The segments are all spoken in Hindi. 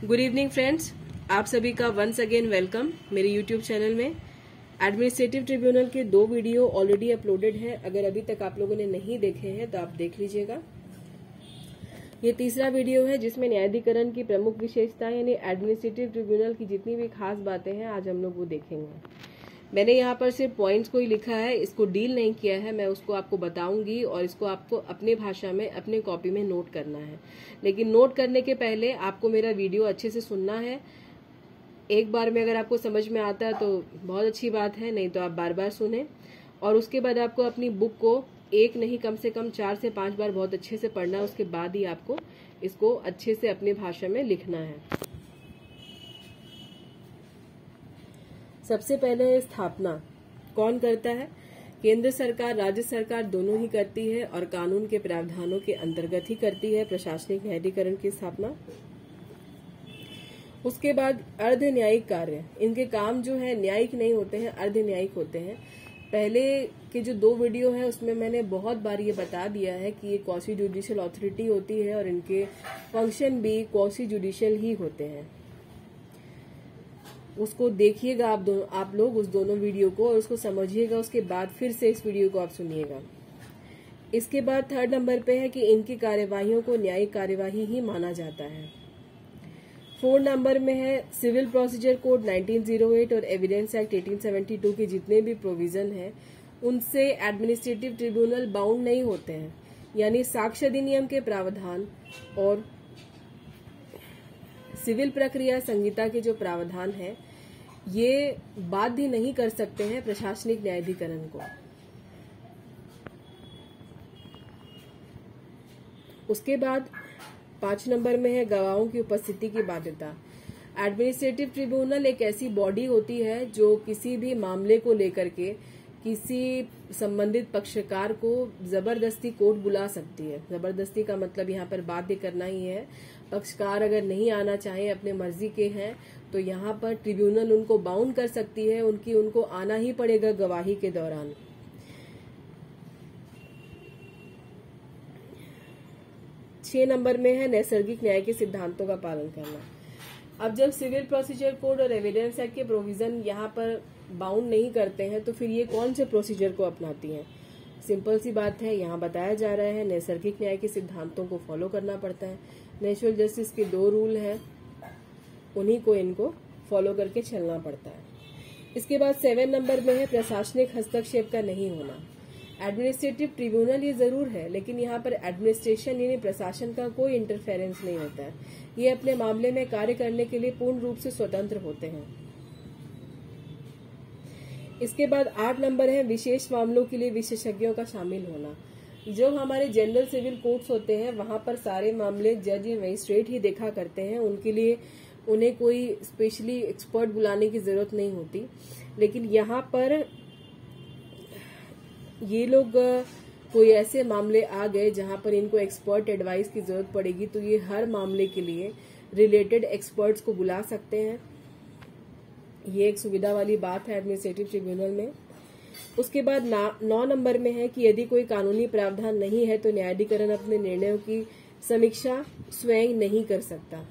गुड इवनिंग फ्रेंड्स, आप सभी का वंस अगेन वेलकम मेरे यूट्यूब चैनल में। एडमिनिस्ट्रेटिव ट्रिब्यूनल के 2 वीडियो ऑलरेडी अपलोडेड है। अगर अभी तक आप लोगों ने नहीं देखे हैं तो आप देख लीजिएगा। ये तीसरा वीडियो है जिसमें न्यायाधिकरण की प्रमुख विशेषताएं यानी एडमिनिस्ट्रेटिव ट्रिब्यूनल की जितनी भी खास बातें हैं आज हम लोग वो देखेंगे। मैंने यहाँ पर सिर्फ पॉइंट्स को ही लिखा है, इसको डील नहीं किया है। मैं उसको आपको बताऊंगी और इसको आपको अपने भाषा में अपने कॉपी में नोट करना है। लेकिन नोट करने के पहले आपको मेरा वीडियो अच्छे से सुनना है। एक बार में अगर आपको समझ में आता है तो बहुत अच्छी बात है, नहीं तो आप बार बार सुने। और उसके बाद आपको अपनी बुक को एक नहीं कम से कम 4 से 5 बार बहुत अच्छे से पढ़ना है। उसके बाद ही आपको इसको अच्छे से अपनी भाषा में लिखना है। सबसे पहले स्थापना कौन करता है? केंद्र सरकार, राज्य सरकार दोनों ही करती है और कानून के प्रावधानों के अंतर्गत ही करती है प्रशासनिक न्यायाधिकरण की स्थापना। उसके बाद अर्ध न्यायिक कार्य, इनके काम जो है न्यायिक नहीं होते हैं, अर्ध न्यायिक होते हैं। पहले के जो 2 वीडियो है उसमें मैंने बहुत बार ये बता दिया है कि ये क्वासी जुडिशियल अथॉरिटी होती है और इनके फंक्शन भी क्वासी जुडिशियल ही होते हैं। उसको देखिएगा आप लोग उस दोनों वीडियो को और उसको समझिएगा। उसके बाद फिर से इस वीडियो को आप सुनिएगा। इसके बाद 3rd नंबर पे है कि इनकी कार्यवाहियों को न्यायिक कार्यवाही ही माना जाता है। 4 नंबर में है सिविल प्रोसीजर कोड 1908 और एविडेंस एक्ट 1872 के जितने भी प्रोविजन है उनसे एडमिनिस्ट्रेटिव ट्रिब्यूनल बाउंड नहीं होते हैं। यानी साक्ष्य अधिनियम के प्रावधान और सिविल प्रक्रिया संहिता के जो प्रावधान है ये बाध्य नहीं कर सकते हैं प्रशासनिक न्यायाधिकरण को। उसके बाद 5 नंबर में है गवाहों की उपस्थिति की बाध्यता। एडमिनिस्ट्रेटिव ट्रिब्यूनल एक ऐसी बॉडी होती है जो किसी भी मामले को लेकर के किसी संबंधित पक्षकार को जबरदस्ती कोर्ट बुला सकती है। जबरदस्ती का मतलब यहाँ पर बाध्य करना ही है। पक्षकार अगर नहीं आना चाहे, अपने मर्जी के हैं, तो यहाँ पर ट्रिब्यूनल उनको बाउंड कर सकती है। उनको आना ही पड़ेगा गवाही के दौरान। छह नंबर में है नैसर्गिक न्याय के सिद्धांतों का पालन करना। अब जब सिविल प्रोसीजर कोड और एविडेंस एक्ट के प्रोविजन यहाँ पर बाउंड नहीं करते हैं तो फिर ये कौन से प्रोसीजर को अपनाती हैं? सिंपल सी बात है, यहाँ बताया जा रहा है नैसर्गिक न्याय के सिद्धांतों को फॉलो करना पड़ता है। नेचुरल जस्टिस के 2 रूल हैं, उन्हीं को इनको फॉलो करके चलना पड़ता है। इसके बाद 7 नंबर में है प्रशासनिक हस्तक्षेप का नहीं होना। एडमिनिस्ट्रेटिव ट्रिब्यूनल ये जरूर है, लेकिन यहाँ पर एडमिनिस्ट्रेशन यानी प्रशासन का कोई इंटरफेरेंस नहीं होता है। ये अपने मामले में कार्य करने के लिए पूर्ण रूप से स्वतंत्र होते हैं। इसके बाद 8 नंबर है विशेष मामलों के लिए विशेषज्ञों का शामिल होना। जो हमारे जनरल सिविल कोर्ट्स होते हैं वहां पर सारे मामले जज या मजिस्ट्रेट ही देखा करते हैं। उनके लिए उन्हें कोई स्पेशली एक्सपर्ट बुलाने की जरूरत नहीं होती। लेकिन यहाँ पर ये लोग कोई ऐसे मामले आ गए जहां पर इनको एक्सपर्ट एडवाइस की जरूरत पड़ेगी तो ये हर मामले के लिए रिलेटेड एक्सपर्ट्स को बुला सकते हैं। ये एक सुविधा वाली बात है एडमिनिस्ट्रेटिव ट्रिब्यूनल में। उसके बाद 9 नंबर में है कि यदि कोई कानूनी प्रावधान नहीं है तो न्यायाधिकरण अपने निर्णयों की समीक्षा स्वयं नहीं कर सकता।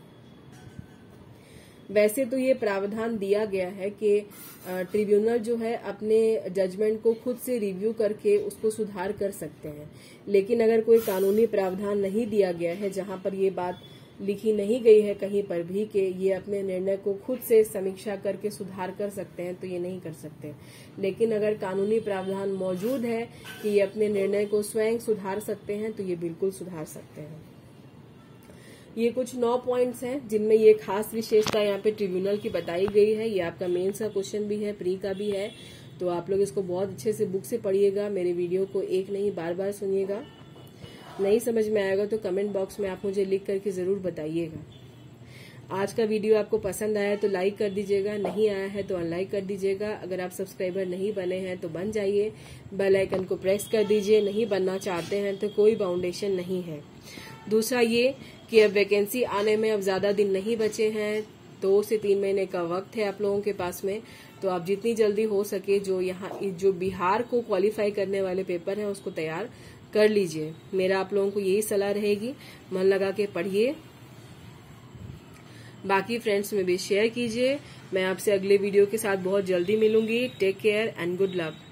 वैसे तो ये प्रावधान दिया गया है कि ट्रिब्यूनल जो है अपने जजमेंट को खुद से रिव्यू करके उसको सुधार कर सकते हैं। लेकिन अगर कोई कानूनी प्रावधान नहीं दिया गया है, जहां पर ये बात लिखी नहीं गई है कहीं पर भी कि ये अपने निर्णय को खुद से समीक्षा करके सुधार कर सकते हैं, तो ये नहीं कर सकते। लेकिन अगर कानूनी प्रावधान मौजूद है कि ये अपने निर्णय को स्वयं सुधार सकते हैं तो ये बिल्कुल सुधार सकते हैं। ये कुछ 9 पॉइंट्स हैं जिनमें ये खास विशेषता यहाँ पे ट्रिब्यूनल की बताई गई है। ये आपका मेंस का क्वेश्चन भी है, प्री का भी है, तो आप लोग इसको बहुत अच्छे से बुक से पढ़िएगा। मेरे वीडियो को एक नहीं बार बार सुनिएगा। नहीं समझ में आएगा तो कमेंट बॉक्स में आप मुझे लिख करके जरूर बताइएगा। आज का वीडियो आपको पसंद आया तो लाइक कर दीजिएगा, नहीं आया है तो अनलाइक कर दीजिएगा। अगर आप सब्सक्राइबर नहीं बने हैं तो बन जाइए, बेल आइकन को प्रेस कर दीजिए। नहीं बनना चाहते हैं तो कोई बाउंडेशन नहीं है। दूसरा ये कि अब वैकेंसी आने में अब ज्यादा दिन नहीं बचे हैं, 2 से 3 महीने का वक्त है आप लोगों के पास में। तो आप जितनी जल्दी हो सके जो बिहार को क्वालिफाई करने वाले पेपर हैं उसको तैयार कर लीजिए। मेरा आप लोगों को यही सलाह रहेगी, मन लगा के पढ़िए। बाकी फ्रेंड्स में भी शेयर कीजिए। मैं आपसे अगले वीडियो के साथ बहुत जल्दी मिलूंगी। Take care and good luck.